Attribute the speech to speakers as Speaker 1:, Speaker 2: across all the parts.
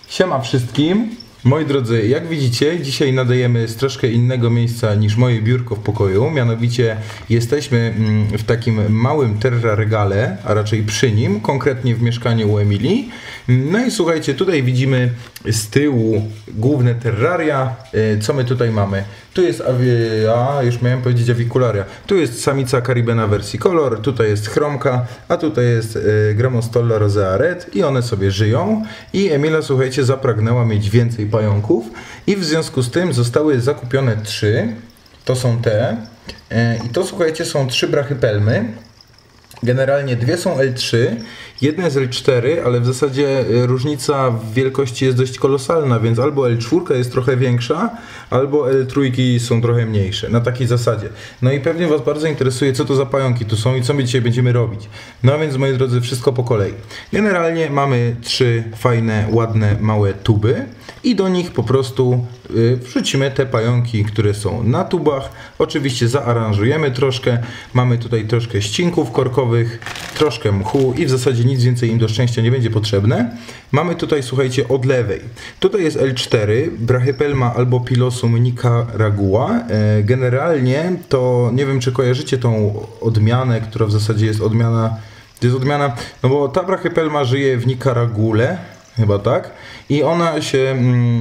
Speaker 1: Siema wszystkim. Moi drodzy, jak widzicie, dzisiaj nadajemy z troszkę innego miejsca niż moje biurko w pokoju. Mianowicie jesteśmy w takim małym terra regale, a raczej przy nim, konkretnie w mieszkaniu u Emilii. No i słuchajcie, tutaj widzimy z tyłu główne terraria. Co my tutaj mamy? Tu jest już miałem powiedzieć avicularia. Tu jest samica Caribena versicolor, tutaj jest chromka, a tutaj jest Grammostola rosea red i one sobie żyją. I Emilia, słuchajcie, zapragnęła mieć więcej pająków i w związku z tym zostały zakupione 3. To są te. I to, słuchajcie, są 3 brachypelmy. Generalnie 2 są L3, jedna jest L4, ale w zasadzie różnica w wielkości jest dość kolosalna, więc albo L4 jest trochę większa, albo L3 są trochę mniejsze, na takiej zasadzie. No i pewnie Was bardzo interesuje, co to za pająki tu są i co my dzisiaj będziemy robić. No więc, moi drodzy, wszystko po kolei. Generalnie mamy 3 fajne, ładne, małe tuby i do nich po prostu wrzucimy te pająki, które są na tubach. Oczywiście zaaranżujemy troszkę. Mamy tutaj troszkę ścinków korkowych, troszkę mchu i w zasadzie nic więcej im do szczęścia nie będzie potrzebne. Mamy tutaj, słuchajcie, od lewej. Tutaj jest L4, Brachypelma albo Pilosum nicaragua. Generalnie to nie wiem, czy kojarzycie tą odmianę, która w zasadzie jest odmiana. To jest odmiana, no bo ta Brachypelma żyje w Nikaragule, chyba tak. I ona się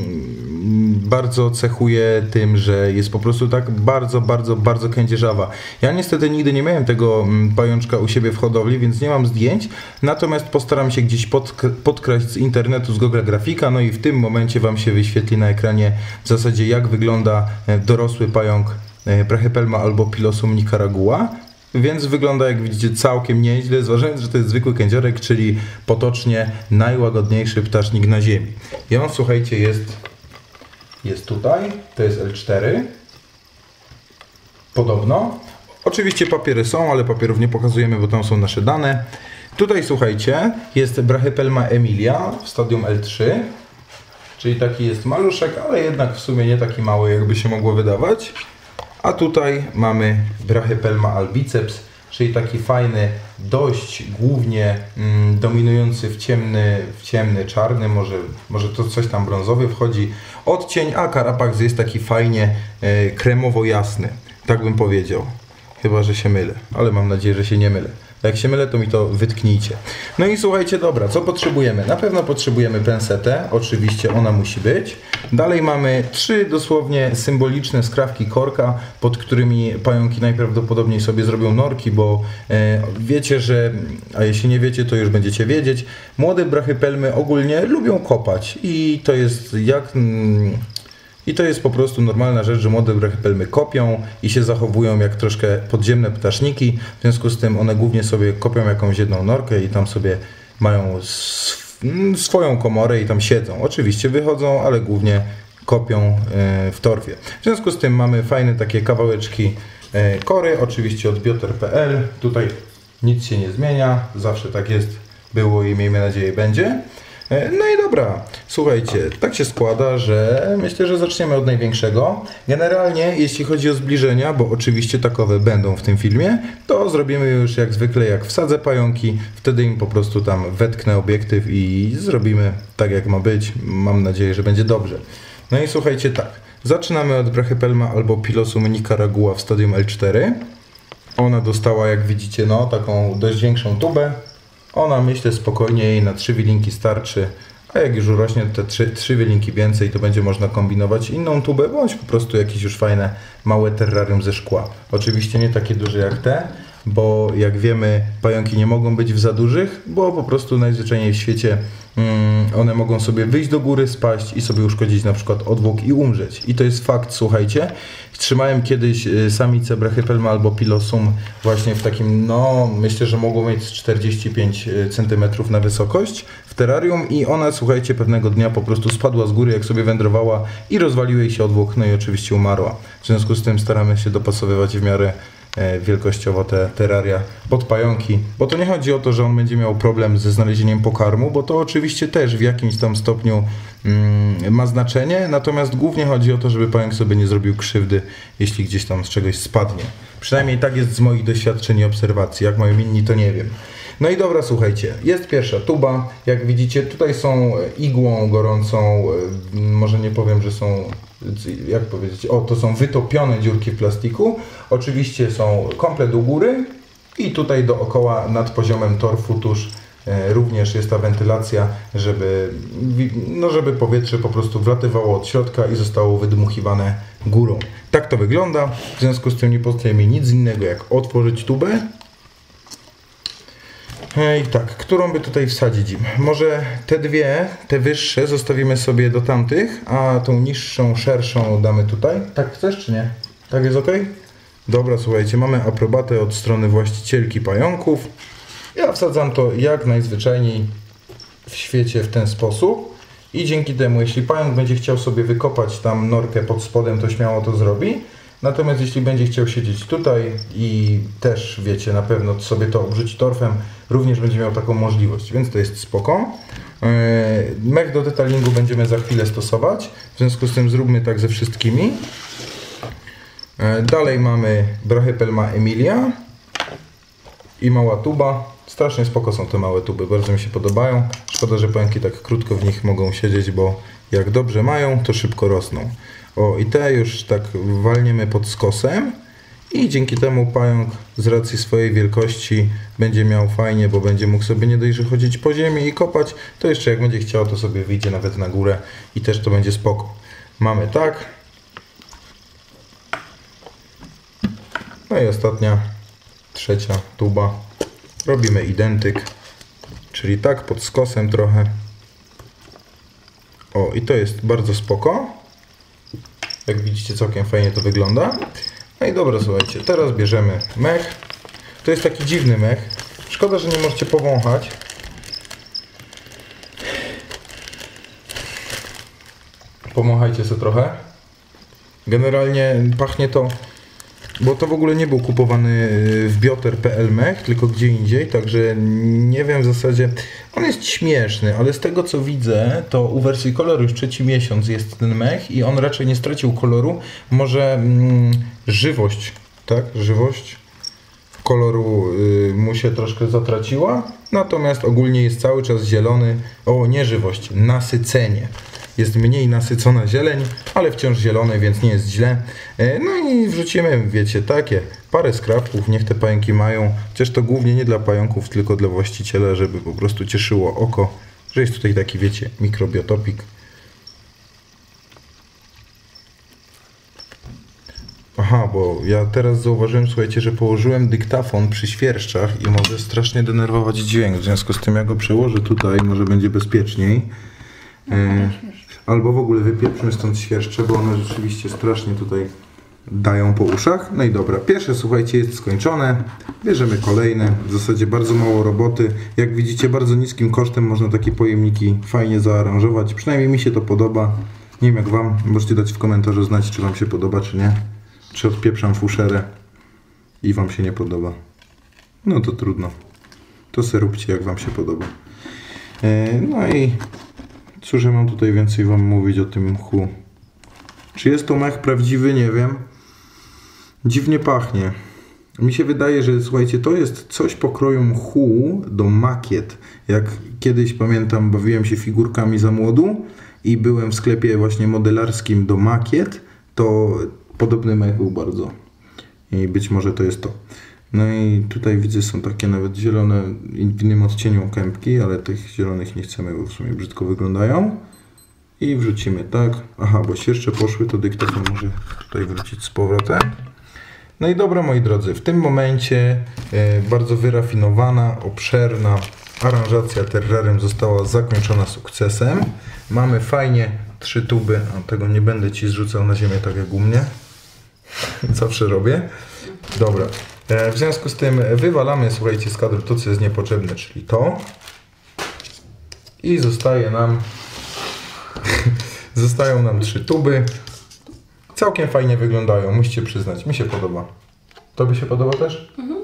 Speaker 1: bardzo cechuje tym, że jest po prostu tak bardzo kędzierzawa. Ja niestety nigdy nie miałem tego pajączka u siebie w hodowli, więc nie mam zdjęć. Natomiast postaram się gdzieś podkraść z internetu, z Google Grafika. No i w tym momencie Wam się wyświetli na ekranie w zasadzie, jak wygląda dorosły pająk Brachypelma albo Pilosum nicaragua. Więc wygląda, jak widzicie, całkiem nieźle, zważając, że to jest zwykły kędziorek, czyli potocznie najłagodniejszy ptasznik na ziemi. I on, słuchajcie, jest tutaj, to jest L4, podobno. Oczywiście papiery są, ale papierów nie pokazujemy, bo tam są nasze dane. Tutaj, słuchajcie, jest Brachypelma Emilia w stadium L3, czyli taki jest maluszek, ale jednak w sumie nie taki mały, jakby się mogło wydawać. A tutaj mamy Brachypelma albiceps, czyli taki fajny, dość głównie dominujący w ciemny, czarny, może to coś tam brązowy wchodzi odcień, a Carapax jest taki fajnie kremowo-jasny, tak bym powiedział. Chyba że się mylę, ale mam nadzieję, że się nie mylę. Jak się mylę, to mi to wytknijcie. No i słuchajcie, dobra, co potrzebujemy? Na pewno potrzebujemy pensetę, oczywiście ona musi być. Dalej mamy 3 dosłownie symboliczne skrawki korka, pod którymi pająki najprawdopodobniej sobie zrobią norki, bo wiecie, że, a jeśli nie wiecie, to już będziecie wiedzieć, młode brachypelmy ogólnie lubią kopać i to jest to jest po prostu normalna rzecz, że młode brachypelmy kopią i się zachowują jak troszkę podziemne ptaszniki. W związku z tym one głównie sobie kopią jakąś jedną norkę i tam sobie mają swoją komorę i tam siedzą. Oczywiście wychodzą, ale głównie kopią w torfie. W związku z tym mamy fajne takie kawałeczki kory, oczywiście od bioter.pl. Tutaj nic się nie zmienia, zawsze tak jest, było i miejmy nadzieję będzie. No i dobra, słuchajcie, tak się składa, że myślę, że zaczniemy od największego. Generalnie, jeśli chodzi o zbliżenia, bo oczywiście takowe będą w tym filmie, to zrobimy już jak zwykle, jak wsadzę pająki, wtedy im po prostu tam wetknę obiektyw i zrobimy tak, jak ma być. Mam nadzieję, że będzie dobrze. No i słuchajcie, tak, zaczynamy od Brachypelma albo Pilosum nicaragua w stadium L4. Ona dostała, jak widzicie, no taką dość większą tubę. Ona, myślę, spokojnie jej na 3 wilinki starczy, a jak już urośnie te 3 wilinki więcej, to będzie można kombinować inną tubę, bądź po prostu jakieś już fajne, małe terrarium ze szkła. Oczywiście nie takie duże jak te, bo jak wiemy, pająki nie mogą być w za dużych, bo po prostu najzwyczajniej w świecie one mogą sobie wyjść do góry, spaść i sobie uszkodzić na przykład odwłok i umrzeć. I to jest fakt, słuchajcie. Trzymałem kiedyś samicę Brachypelma albo Pilosum właśnie w takim, no myślę, że mogło mieć 45 cm na wysokość w terrarium i ona, słuchajcie, pewnego dnia po prostu spadła z góry, jak sobie wędrowała i rozwalił jej się odwłok, no i oczywiście umarła. W związku z tym staramy się dopasowywać w miarę wielkościowo te terraria pod pająki, bo to nie chodzi o to, że on będzie miał problem ze znalezieniem pokarmu, bo to oczywiście też w jakimś tam stopniu ma znaczenie, natomiast głównie chodzi o to, żeby pająk sobie nie zrobił krzywdy, jeśli gdzieś tam z czegoś spadnie. Przynajmniej tak jest z moich doświadczeń i obserwacji, jak mają inni, to nie wiem. No i dobra, słuchajcie, jest pierwsza tuba. Jak widzicie, tutaj są igłą gorącą, może nie powiem, że są, jak powiedzieć, to są wytopione dziurki w plastiku. Oczywiście są komplet u góry i tutaj dookoła nad poziomem torfu tuż również jest ta wentylacja, żeby powietrze po prostu wlatywało od środka i zostało wydmuchiwane górą. Tak to wygląda, w związku z tym nie pozostaje mi nic innego jak otworzyć tubę. I tak, którą by tutaj wsadzić im? Może te dwie, te wyższe zostawimy sobie do tamtych, a tą niższą, szerszą damy tutaj. Tak chcesz czy nie? Tak jest ok? Dobra, słuchajcie, mamy aprobatę od strony właścicielki pająków. Ja wsadzam to jak najzwyczajniej w świecie w ten sposób i dzięki temu, jeśli pająk będzie chciał sobie wykopać tam norkę pod spodem, to śmiało to zrobi. Natomiast jeśli będzie chciał siedzieć tutaj i też, wiecie, na pewno sobie to obrzuci torfem, również będzie miał taką możliwość, więc to jest spoko. Mech do detailingu będziemy za chwilę stosować, w związku z tym zróbmy tak ze wszystkimi. Dalej mamy Brachypelma Emilia i mała tuba. Strasznie spoko są te małe tuby, bardzo mi się podobają. Szkoda, że pająki tak krótko w nich mogą siedzieć, bo jak dobrze mają, to szybko rosną. I te już tak walniemy pod skosem i dzięki temu pająk z racji swojej wielkości będzie miał fajnie, bo będzie mógł sobie nie dość, że chodzić po ziemi i kopać, to jeszcze jak będzie chciał, to sobie wyjdzie nawet na górę i też to będzie spoko. Mamy tak. No i ostatnia, trzecia tuba. Robimy identyk, czyli tak pod skosem trochę. I to jest bardzo spoko. Jak widzicie, całkiem fajnie to wygląda. No i dobra, słuchajcie, teraz bierzemy mech. To jest taki dziwny mech. Szkoda, że nie możecie powąchać. Powąchajcie sobie trochę. Generalnie pachnie to, bo to w ogóle nie był kupowany w bioter.pl mech, tylko gdzie indziej, także nie wiem w zasadzie. On jest śmieszny, ale z tego co widzę, to u wersji koloru już 3. miesiąc jest ten mech i on raczej nie stracił koloru. Może żywość, tak? Żywość koloru mu się troszkę zatraciła, natomiast ogólnie jest cały czas zielony. Nie żywość, nasycenie. Jest mniej nasycona zieleń, ale wciąż zielony, więc nie jest źle. No i wrzucimy, wiecie, takie parę skrawków, niech te pająki mają. Chociaż to głównie nie dla pająków, tylko dla właściciela, żeby po prostu cieszyło oko, że jest tutaj taki, wiecie, mikrobiotopik. Aha, bo ja teraz zauważyłem, słuchajcie, że położyłem dyktafon przy świerszczach i może strasznie denerwować dźwięk. W związku z tym ja go przełożę tutaj, może będzie bezpieczniej. Albo w ogóle wypieprzmy stąd świerszcze, bo one rzeczywiście strasznie tutaj dają po uszach. No i dobra, pierwsze, słuchajcie, jest skończone. Bierzemy kolejne, w zasadzie bardzo mało roboty. Jak widzicie, bardzo niskim kosztem można takie pojemniki fajnie zaaranżować. Przynajmniej mi się to podoba. Nie wiem jak wam, możecie dać w komentarzu znać, czy wam się podoba, czy nie. Czy odpieprzam fuszerę i wam się nie podoba. No to trudno. To se róbcie, jak wam się podoba. No i cóż ja mam tutaj więcej wam mówić o tym mchu. Czy jest to mech prawdziwy? Nie wiem. Dziwnie pachnie. Mi się wydaje, że słuchajcie, to jest coś pokroju mchu do makiet. Jak kiedyś, pamiętam, bawiłem się figurkami za młodu i byłem w sklepie właśnie modelarskim do makiet, to podobny mech był bardzo. I być może to jest to. No i tutaj widzę, są takie nawet zielone, w innym odcieniu kępki, ale tych zielonych nie chcemy, bo w sumie brzydko wyglądają. I wrzucimy tak. Aha, bo świerszcze poszły, to dyktafon może tutaj wrócić z powrotem. No i dobra, moi drodzy, w tym momencie bardzo wyrafinowana, obszerna aranżacja terrarium została zakończona sukcesem. Mamy fajnie 3 tuby, a tego nie będę ci zrzucał na ziemię tak jak u mnie. Zawsze robię. Dobra. W związku z tym wywalamy, słuchajcie, z kadru to, co jest niepotrzebne, czyli to. I zostają nam 3 tuby. Całkiem fajnie wyglądają, musicie przyznać. Mi się podoba. Tobie się podoba też? Mhm.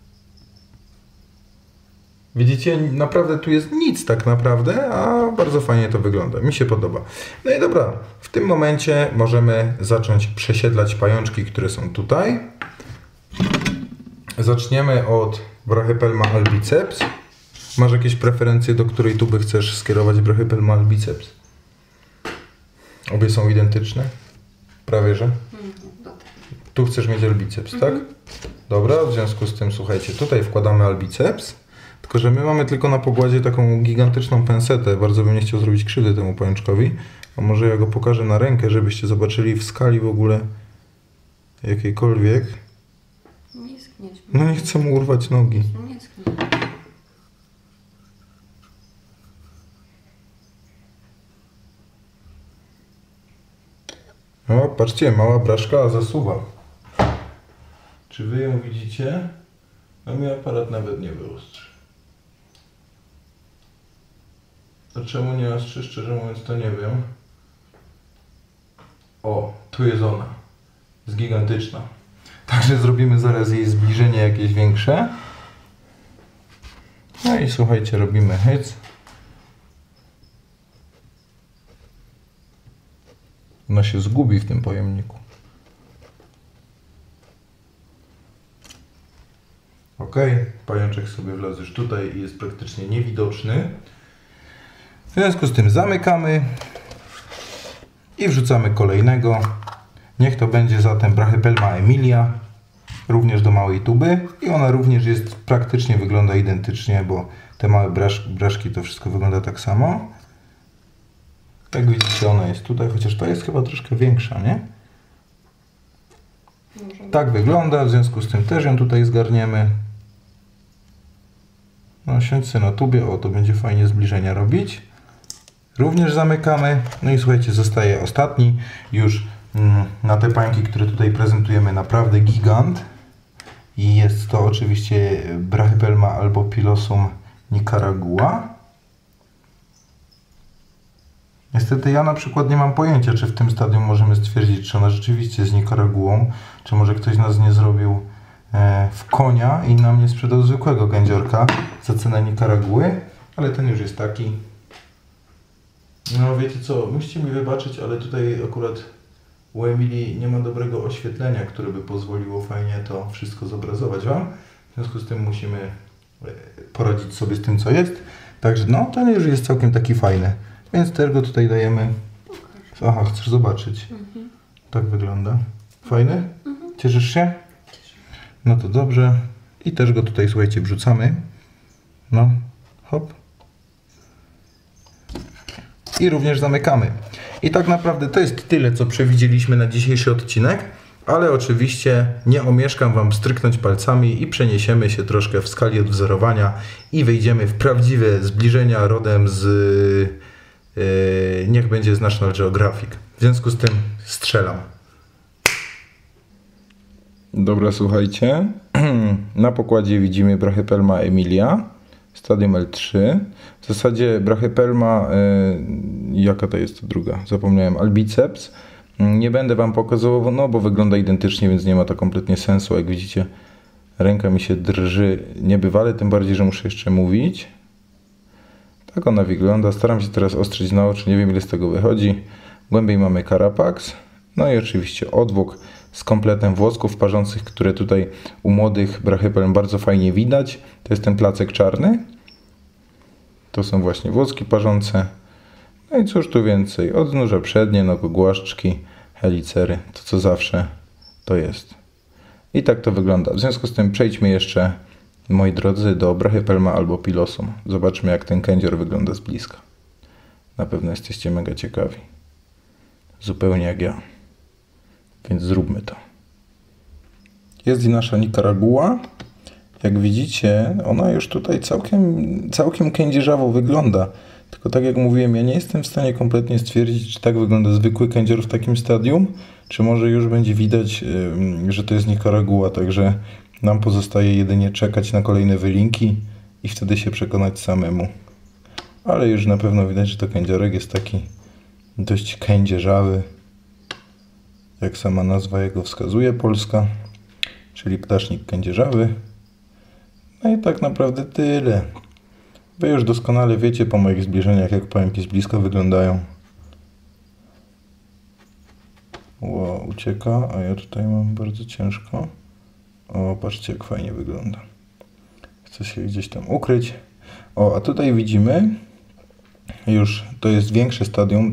Speaker 1: Widzicie, naprawdę tu jest nic tak naprawdę, a bardzo fajnie to wygląda. Mi się podoba. No i dobra, w tym momencie możemy zacząć przesiedlać pajączki, które są tutaj. Zaczniemy od Brachypelma albiceps. Masz jakieś preferencje, do której tuby chcesz skierować brachypelma albo biceps? Obie są identyczne? Prawie, że? Tu chcesz mieć albiceps, tak? Dobra, w związku z tym, słuchajcie, tutaj wkładamy albiceps, tylko że my mamy tylko na pokładzie taką gigantyczną pensetę. Bardzo bym nie chciał zrobić krzywdy temu pajączkowi. A może ja go pokażę na rękę, żebyście zobaczyli w skali w ogóle jakiejkolwiek.
Speaker 2: Nie sknieć.
Speaker 1: No nie chcę mu urwać nogi.
Speaker 2: Nie sknieć.
Speaker 1: O, patrzcie, mała braszka zasuwa. Czy wy ją widzicie? A mi aparat nawet nie wyostrzy. To czemu nie ostrzy? Szczerze mówiąc to nie wiem. O, tu jest ona. Jest gigantyczna. Także zrobimy zaraz jej zbliżenie jakieś większe. No i słuchajcie, robimy hyc. Ona się zgubi w tym pojemniku. Ok, pajączek sobie wlazł już tutaj i jest praktycznie niewidoczny. W związku z tym zamykamy i wrzucamy kolejnego. Niech to będzie zatem brachypelma emilia, również do małej tuby. I ona również jest, praktycznie wygląda identycznie, bo te małe braszki to wszystko wygląda tak samo. Jak widzicie, ona jest tutaj, chociaż ta jest chyba troszkę większa, nie? Tak wygląda, w związku z tym też ją tutaj zgarniemy. No, siądź sobie na tubie, o, to będzie fajnie zbliżenia robić. Również zamykamy. No i słuchajcie, zostaje ostatni. Już na te pańki, które tutaj prezentujemy, naprawdę gigant. I jest to oczywiście brachypelma albo pilosum nicaragua. Niestety ja na przykład nie mam pojęcia, czy w tym stadium możemy stwierdzić, czy ona rzeczywiście jest Nicaraguą, czy może ktoś nas nie zrobił w konia i nam nie sprzedał zwykłego kędziorka za cenę Nicaraguły, ale ten już jest taki. No wiecie co, musicie mi wybaczyć, ale tutaj akurat u Emilii nie ma dobrego oświetlenia, które by pozwoliło fajnie to wszystko zobrazować Wam. W związku z tym musimy poradzić sobie z tym, co jest. Także no, ten już jest całkiem taki fajny. Więc też go tutaj dajemy. Aha, chcesz zobaczyć? Tak wygląda. Fajny? Cieszysz się? No to dobrze. I też go tutaj, słuchajcie, wrzucamy. No, hop. I również zamykamy. I tak naprawdę to jest tyle, co przewidzieliśmy na dzisiejszy odcinek. Ale oczywiście nie omieszkam Wam stryknąć palcami i przeniesiemy się troszkę w skali odwzorowania i wejdziemy w prawdziwe zbliżenia rodem z... niech będzie z National Geographic. W związku z tym strzelam. Dobra, słuchajcie. Na pokładzie widzimy brachypelma emilia, stadium L3. W zasadzie brachypelma, jaka to jest ta druga? Zapomniałem, albiceps. Nie będę Wam pokazywał, no bo wygląda identycznie, więc nie ma to kompletnie sensu. Jak widzicie, ręka mi się drży niebywale, tym bardziej, że muszę jeszcze mówić. Tak ona wygląda. Staram się teraz ostrzyć na oczy, nie wiem ile z tego wychodzi. Głębiej mamy carapax. No i oczywiście odwłok z kompletem włosków parzących, które tutaj u młodych brachypelm bardzo fajnie widać. To jest ten placek czarny. To są właśnie włoski parzące. No i cóż tu więcej? Odnóża przednie, nogogłaszczki, helicery. To co zawsze to jest. I tak to wygląda. W związku z tym przejdźmy jeszcze, moi drodzy, do brachypelma albo pilosum. Zobaczmy, jak ten kędzior wygląda z bliska. Na pewno jesteście mega ciekawi. Zupełnie jak ja. Więc zróbmy to. Jest i nasza Nicaragua. Jak widzicie, ona już tutaj całkiem kędzierzawo wygląda. Tylko tak jak mówiłem, ja nie jestem w stanie kompletnie stwierdzić, czy tak wygląda zwykły kędzior w takim stadium, czy może już będzie widać, że to jest Nicaragua. Także nam pozostaje jedynie czekać na kolejne wylinki i wtedy się przekonać samemu. Ale już na pewno widać, że to kędziorek jest taki dość kędzierzawy, jak sama nazwa jego wskazuje, polska, czyli ptasznik kędzierzawy. No i tak naprawdę tyle. Wy już doskonale wiecie po moich zbliżeniach, jak pająki z bliska wyglądają. Ło, ucieka, a ja tutaj mam bardzo ciężko. O, patrzcie, jak fajnie wygląda. Chcę się gdzieś tam ukryć. O, a tutaj widzimy, już to jest większe stadium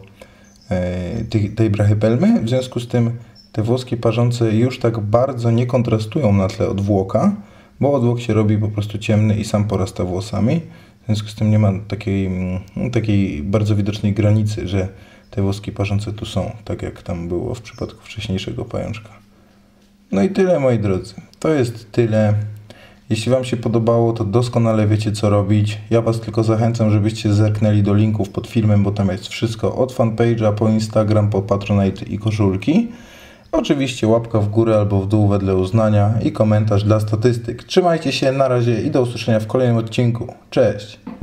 Speaker 1: tej brachypelmy, w związku z tym te włoski parzące już tak bardzo nie kontrastują na tle odwłoka, bo odwłok się robi po prostu ciemny i sam porasta włosami. W związku z tym nie ma takiej bardzo widocznej granicy, że te włoski parzące tu są, tak jak tam było w przypadku wcześniejszego pajączka. No i tyle, moi drodzy. To jest tyle. Jeśli Wam się podobało, to doskonale wiecie, co robić. Ja Was tylko zachęcam, żebyście zerknęli do linków pod filmem, bo tam jest wszystko od fanpage'a, po Instagram, po Patronite i koszulki. Oczywiście łapka w górę albo w dół wedle uznania i komentarz dla statystyk. Trzymajcie się, na razie i do usłyszenia w kolejnym odcinku. Cześć!